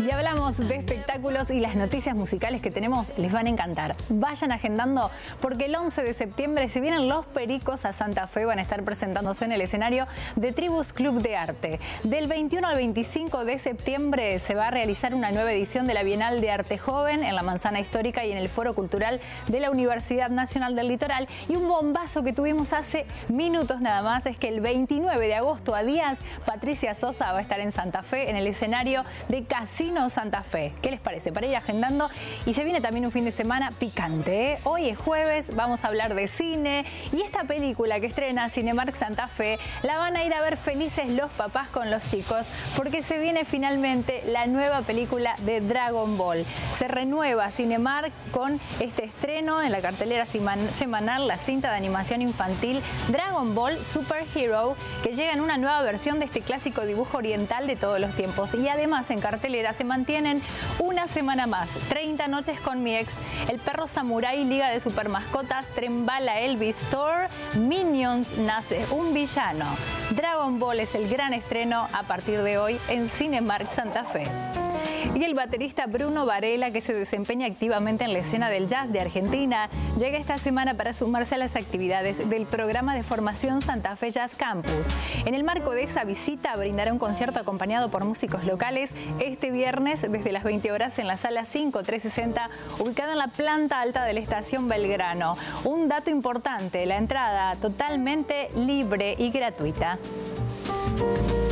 Y hablamos de espectáculos y las noticias musicales que tenemos les van a encantar. Vayan agendando porque el 11 de septiembre se vienen Los Pericos a Santa Fe. Van a estar presentándose en el escenario de Tribus Club de Arte. Del 21 al 25 de septiembre se va a realizar una nueva edición de la Bienal de Arte Joven en la Manzana Histórica y en el Foro Cultural de la Universidad Nacional del Litoral. Y un bombazo que tuvimos hace minutos nada más es que el 29 de agosto a días, Patricia Sosa va a estar en Santa Fe en el escenario de Casino Santa Fe. ¿Qué les parece? Para ir agendando. Y se viene también un fin de semana picante, ¿eh? Hoy es jueves, vamos a hablar de cine y esta película que estrena Cinemark Santa Fe la van a ir a ver felices los papás con los chicos porque se viene finalmente la nueva película de Dragon Ball. Se renueva Cinemark con este estreno en la cartelera semanal, la cinta de animación infantil Dragon Ball Super Hero, que llega en una nueva versión de este clásico dibujo oriental de todos los tiempos. Y además en cartelera se mantienen una semana más, 30 noches con mi ex, El perro samurái, Liga de Supermascotas, Tren Bala, Elvis, Thor, Minions, Nace un villano. Dragon Ball es el gran estreno a partir de hoy en Cinemark Santa Fe. Y el baterista Bruno Varela, que se desempeña activamente en la escena del jazz de Argentina, llega esta semana para sumarse a las actividades del programa de formación Santa Fe Jazz Campus. En el marco de esa visita brindará un concierto acompañado por músicos locales este viernes desde las 20 horas en la sala 5360, ubicada en la planta alta de la estación Belgrano. Un dato importante, la entrada totalmente libre y gratuita.